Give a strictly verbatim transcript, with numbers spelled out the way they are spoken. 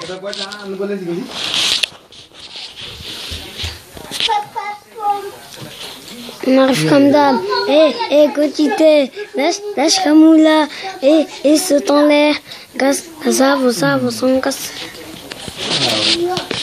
On arrive comme d'hab. Eh, eh, quotité, lâche, lâche Kamoula. Eh, eh, saute en l'air. Gaz, gazavo, savo, son casse.